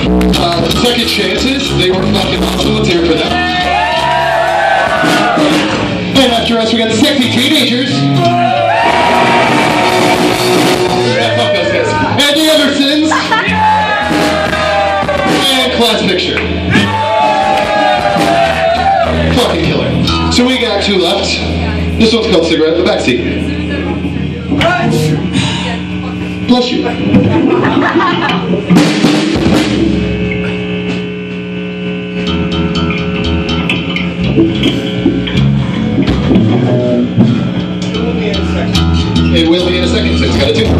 Second chances, they were fucking awesome. Let's hear it for them. And after us, we got the sexy teenagers. Yeah, fuck those guys. And the Emersons. And class picture. Fucking killer. So we got two left. This one's called Cigarette in the Backseat. Bless you. It will be in a second, so it's got a two.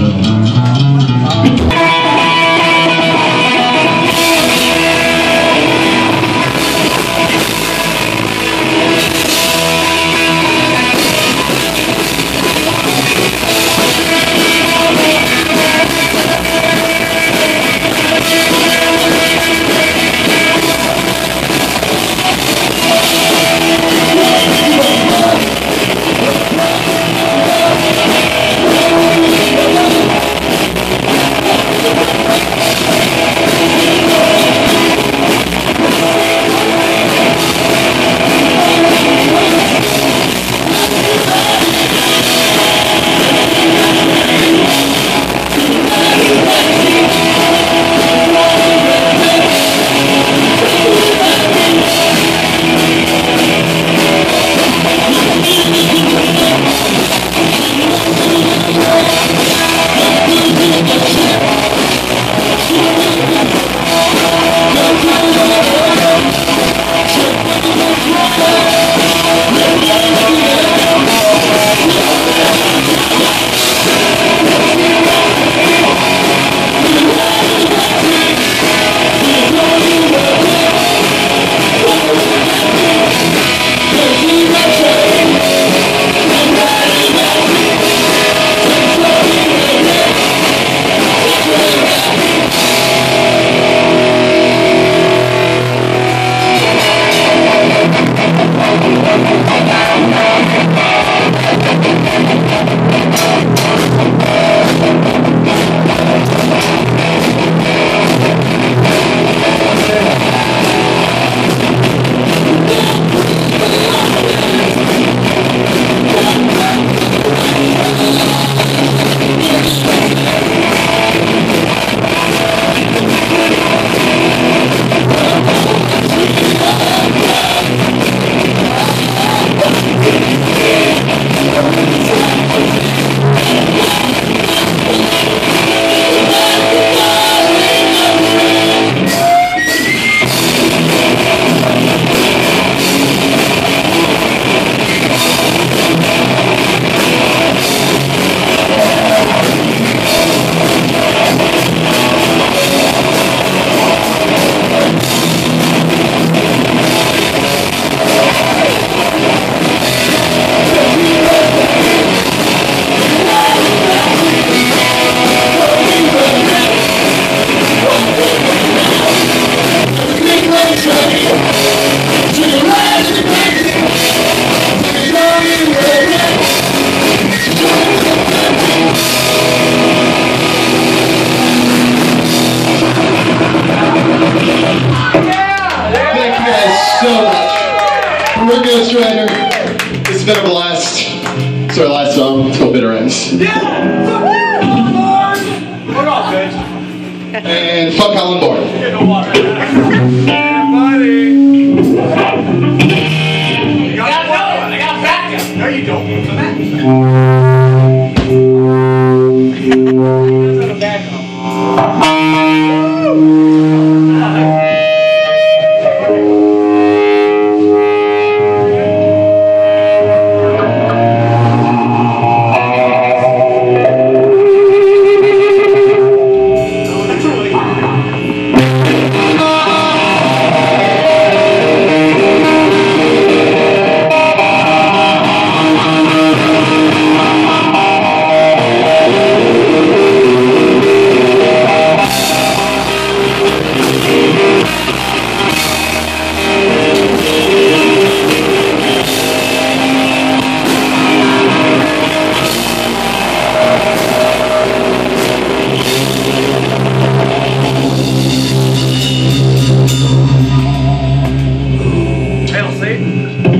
We're Ghost Rider. It's been a blast. It's our last song. It's called Bitter Ends. Yeah! Fuck off, bitch. And fuck Colin Bourne. Get no water. Buddy. You got another one. I got a backup. No, you don't. It's a backup. There's a backup. Ready?